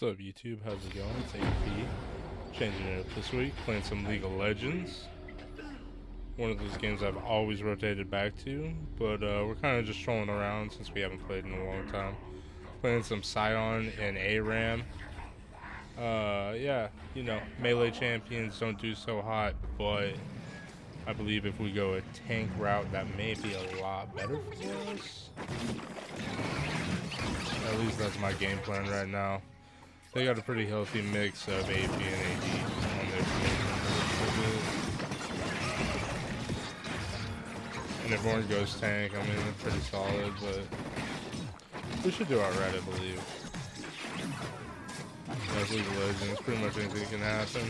What's up, YouTube? How's it going? It's AP. Changing it up this week, playing some League of Legends. One of those games I've always rotated back to, but we're kind of just strolling around since we haven't played in a long time. Playing some Sion and ARAM. Yeah, you know, melee champions don't do so hot, but I believe if we go a tank route, that may be a lot better for us. At least that's my game plan right now. They got a pretty healthy mix of AP and AD on their team. And if Warren goes tank, I mean, they're pretty solid, but we should do alright, I believe. That's League of Legends, pretty much anything can happen.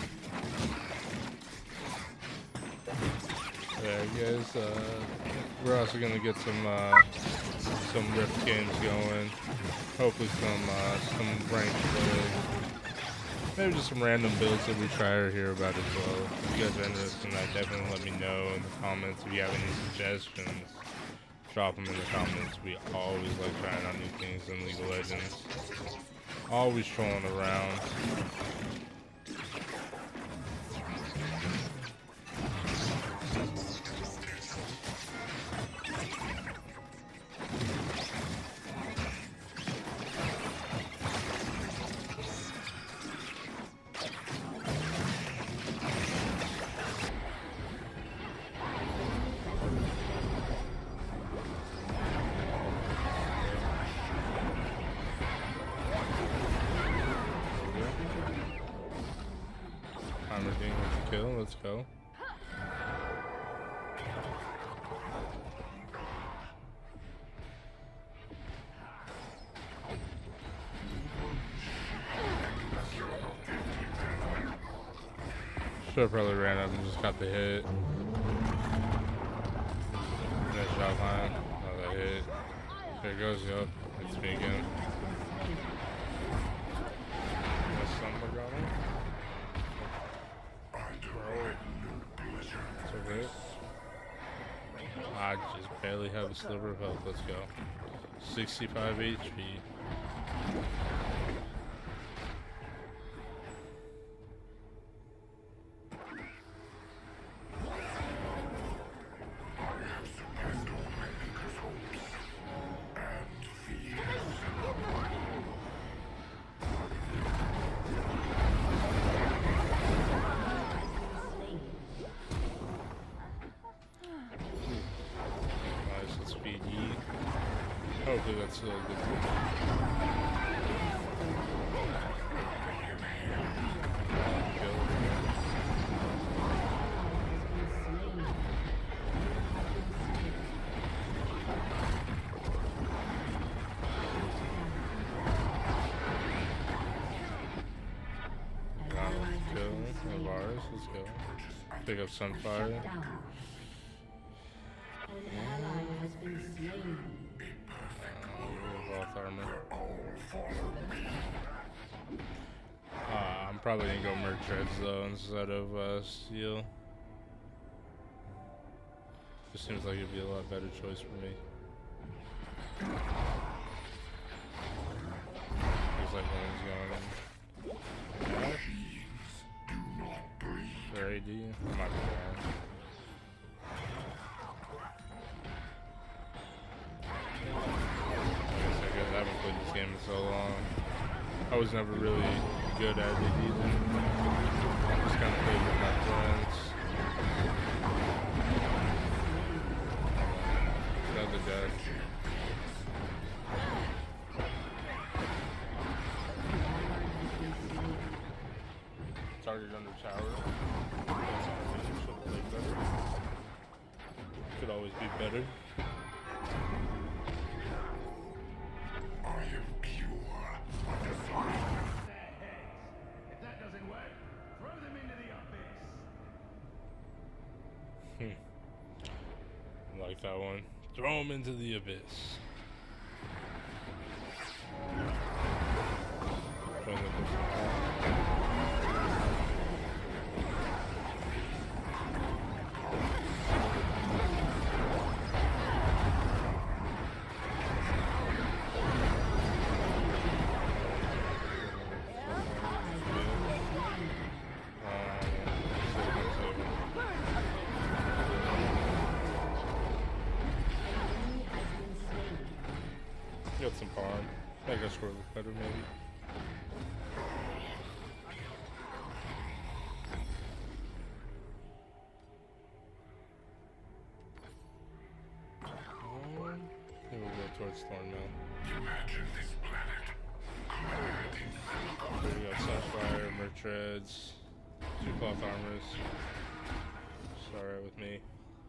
Yeah, guys, we're also gonna get some Rift games going. Hopefully some ranked play. Maybe just some random builds that we try or hear about as well. If you guys are interested in that, definitely let me know in the comments. If you have any suggestions, drop them in the comments. We always like trying out new things in League of Legends. Always trolling around. Everything with the kill, let's go. Should've probably ran up and just got the hit. Nice shot line. Oh, that hit. There it goes, yup. It's me again. I just barely have a sliver of health. Let's go. 65 HP. Hopefully that's still a good thing. Kill of ours, let's go. Pick up Sunfire. Armor. I'm probably gonna go Merc Treads though instead of Steel. Just seems like it'd be a lot better choice for me. Looks like one's going. Their AD might be bad. I haven't played this game in so long. I was never really good at it either. Just kind of played with my friends. Another deck. Target under tower. Should play better. Could always be better. Like that one. Throw him into the abyss. add some farm. Make our score look better, maybe. Then we'll go towards Thornmill. Imagine this planet. Here we got Sunfire, Mertreads, 2 cloth armors. It's alright with me.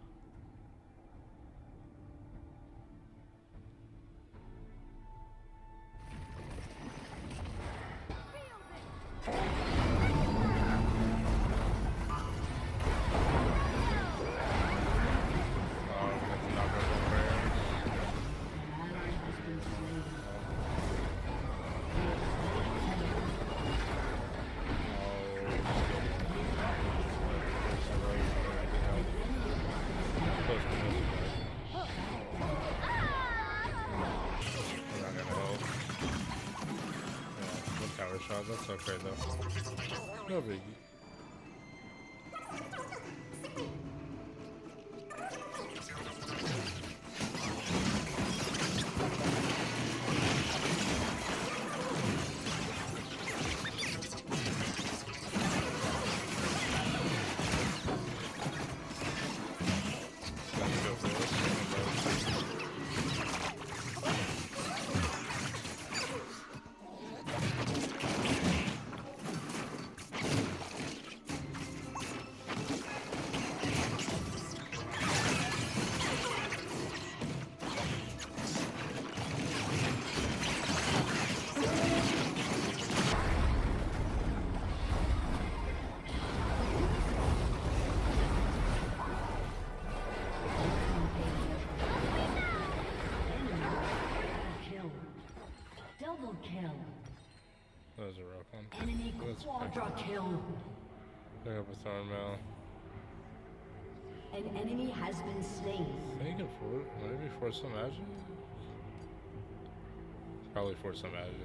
That's okay though. No biggie. That was a rough one. Enemy quadra kill. Pick up a Thornmill. An enemy has been slain. I think you can maybe force some magic? Probably force some magic.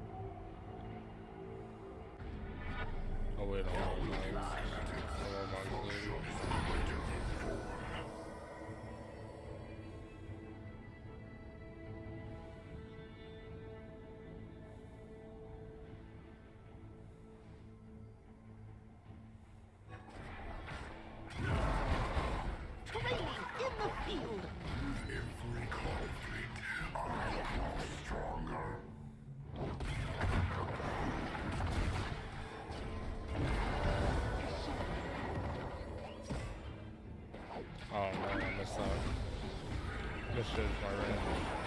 I'll wait on all mine. Oh man, I missed that. Misjudged my range.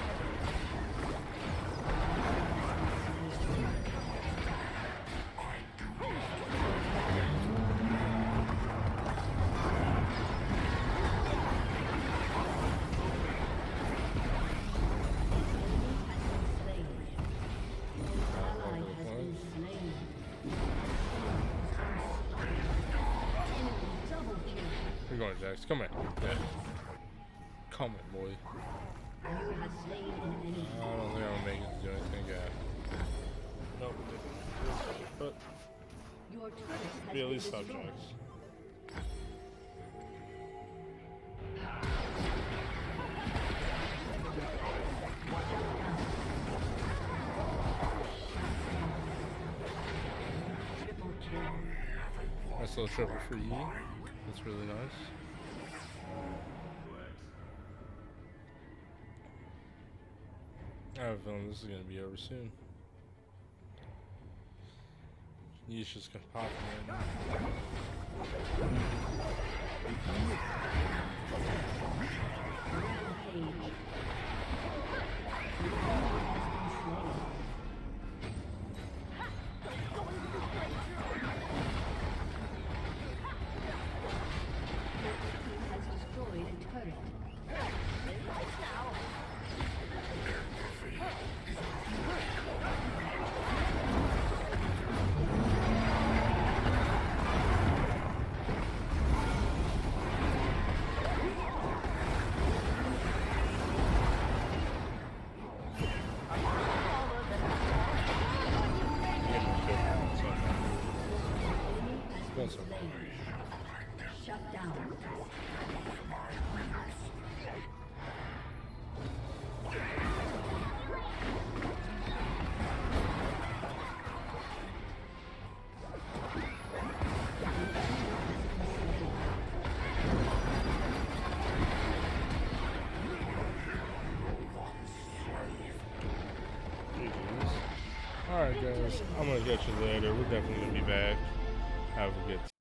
We're going, Jax. Come here. Yeah. Come here, boy. I don't think I'm gonna make it to do anything yet. Nope. But be at least subjects. Nice little triple for E. That's really nice. I have a feeling this is going to be over soon. Yeesh just gonna pop right now. Shut down. guys. I'm gonna catch you later. We're definitely gonna be back. Have a good